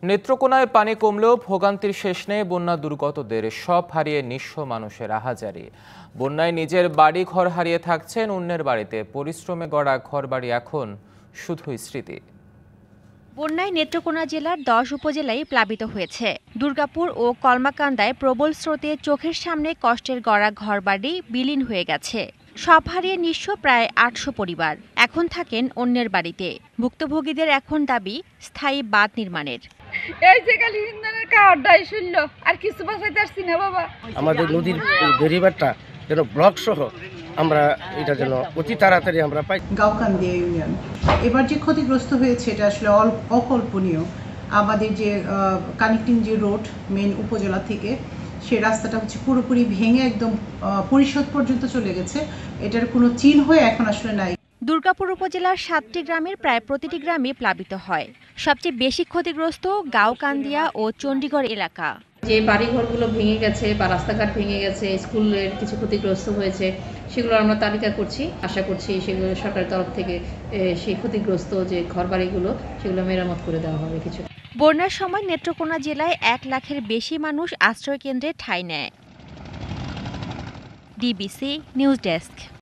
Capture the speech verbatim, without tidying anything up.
নেত্রকোনায় পানি কমলেও ভোগান্তির শেষ নেই বন্যা দুর্গতদের। সব হারিয়ে নিঃস্ব মানুষের আহাজারি। বন্যায় নিজের বাড়ি ঘর হারিয়ে থাকছেন অন্যের বাড়িতে। পরিশ্রমে গড়া ঘরবাড়ি এখন শুধুই স্মৃতি। বন্যায় নেত্রকোনা জেলার দশ উপজেলায় প্লাবিত হয়েছে। দুর্গাপুর ও কলমাকান্দায় প্রবল স্রোতে চোখের সামনে কষ্টের গড়া ঘরবাড়ি বিলীন হয়ে গেছে। সব হারিয়ে নিঃস্ব প্রায় আটশো পরিবার এখন থাকেন অন্যের বাড়িতে। ভুক্তভোগীদের এখন দাবি স্থায়ী বাঁধ নির্মাণের। এই যে খালি ইন্ধনের কার্ডটাই শুনলো, আর কিছু বাঁচাইতে পারছি না বাবা। আমাদের নদীর বেরিবারটা যেন ব্লক সহ আমরা এটা যেন অতি তাড়াতাড়ি আমরা পাই। গাওকান্দিয়া ইউনিয়ন এবার যে ক্ষতিগ্রস্ত হয়েছে এটা আসলে অকল্পনীয়। আমাদের যে কানেক্টিং যে রোড মেন উপজেলা থেকে সেই রাস্তাটা হচ্ছে পুরোপুরি ভেঙে একদম পরিষদ পর্যন্ত চলে গেছে। এটার কোনো চিহ্ন এখন আসলে নাই। দুর্গাপুর উপজেলার সাতটি গ্রামের প্রায় প্রতিটি গ্রামে প্লাবিত হয়। সবচেয়ে বেশি ক্ষতিগ্রস্ত গাওকান্দিয়া ও চণ্ডীগড় এলাকা। যে বাড়িঘরগুলো ভেঙে গেছে বা রাস্তাঘাট ভেঙে গেছে, স্কুলের কিছু ক্ষতিগ্রস্ত হয়েছে, সেগুলো আমরা তালিকা করছি। আশা করছি সেগুলো সরকারের তরফ থেকে সেই ক্ষতিগ্রস্ত যে ঘরবাড়িগুলো সেগুলো মেরামত করে দেওয়া হবে কিছু। বন্যার সময় নেত্রকোনা জেলায় এক লাখের বেশি মানুষ আশ্রয় কেন্দ্রে ঠাঁই নেয়। DBC news desk.